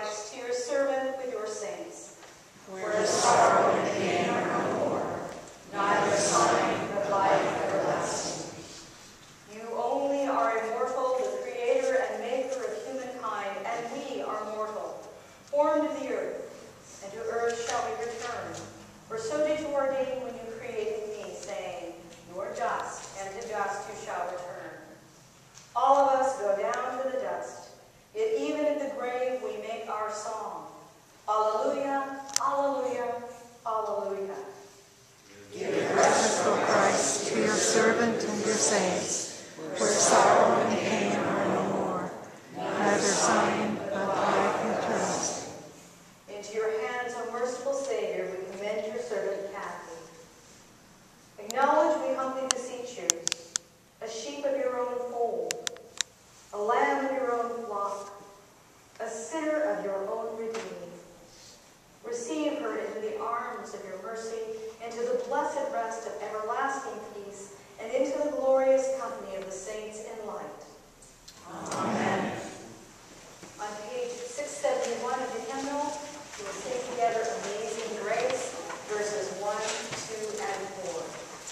Christ, to your servant with your saints. Where sorrow and pain are no more, neither sign but life everlasting. You only are immortal, the creator and maker of humankind, and we are mortal, formed of the earth, and to earth shall we return. For so did you ordain when you created me, saying, you are dust, and to dust you shall return. All of us go down to the dust, yet even in the grave we make our song. Alleluia, alleluia, alleluia. Give rest, O Christ, to your servant and your saints, where sorrow and pain are no more, neither sign but life eternal. Into your hands, O merciful Savior, we commend your servant Kathy. Acknowledge, we humbly beseech you, a sheep of your own fold, a lamb of your own flock, a sinner of your own redeemed. Receive her into the arms of your mercy, into the blessed rest of everlasting peace, and into the glorious company of the saints in light. Amen. On page 671 of the hymnal, we will sing together Amazing Grace, verses 1, 2, and 4.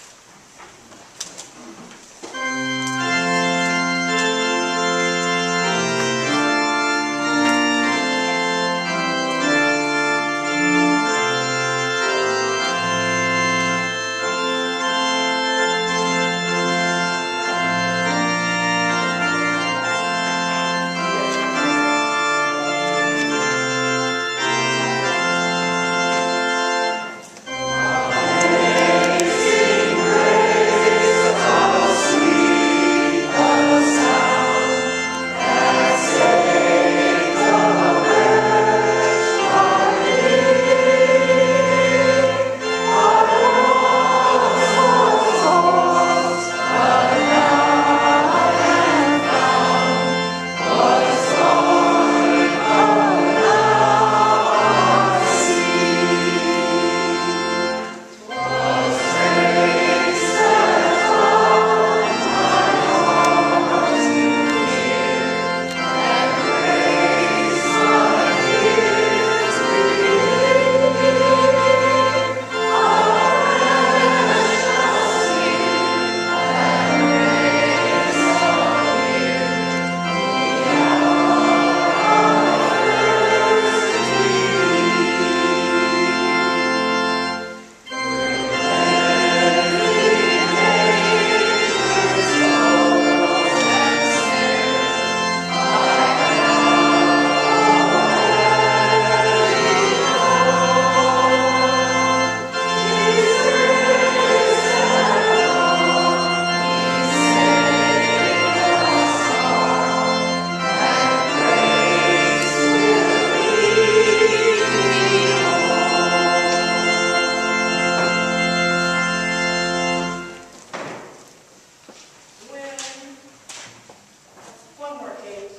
One more page.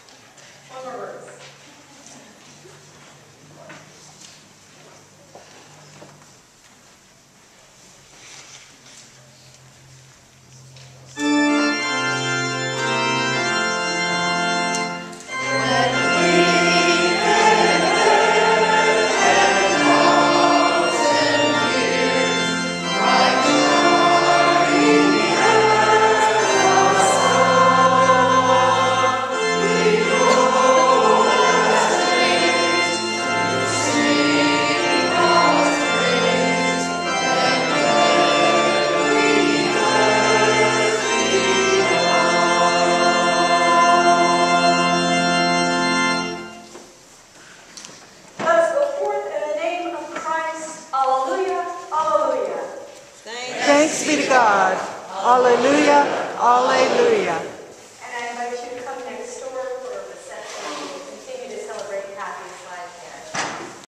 One more verse. Thanks be to God. Alleluia, alleluia.